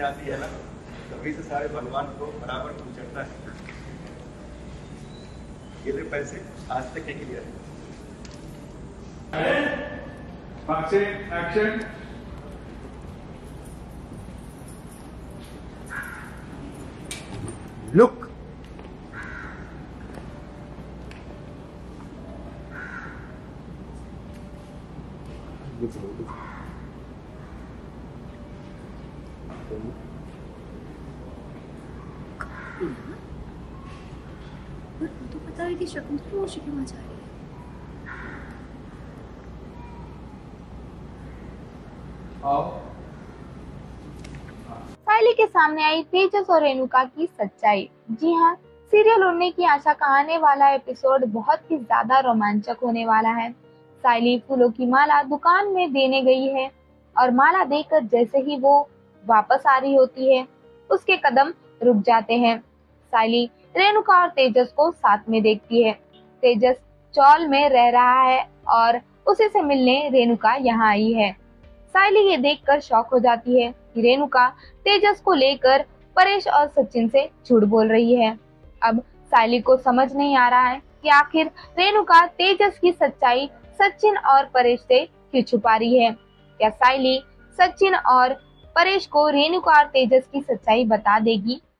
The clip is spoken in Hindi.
आती है ना, तभी से सारे भगवान को बराबर चढ़ता है। ये ले पैसे, आज तक एक लिया है। एक्शन। लुक। तो पता है कि शकुंतला वो क्यों आ जा रही है। सायली के सामने आई तेजस और रेणुका की सच्चाई। जी हाँ, सीरियल उड़ने की आशा का आने वाला एपिसोड बहुत ही ज्यादा रोमांचक होने वाला है। सायली फूलों की माला दुकान में देने गई है और माला देकर जैसे ही वो वापस आ रही होती है, उसके कदम रुक जाते हैं। सायली रेणुका और तेजस को साथ में देखती है। तेजस चौल में रह रहा है और उसी से मिलने रेणुका यहाँ आई है। सायली ये देखकर शॉक हो जाती है कि रेणुका तेजस को लेकर परेश और सचिन से झूठ बोल रही है। अब सायली को समझ नहीं आ रहा है कि आखिर रेणुका तेजस की सच्चाई सचिन और परेश से क्यों छुपा रही है। क्या सायली सचिन और परेश को रेणुका और तेजस की सच्चाई बता देगी?